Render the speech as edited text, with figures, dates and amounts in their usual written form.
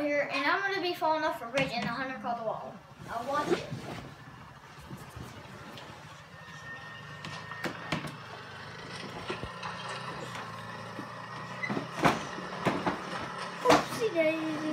here, and I'm going to be falling off a bridge and the hunter called the wall. Now watch it. Oopsie daisy.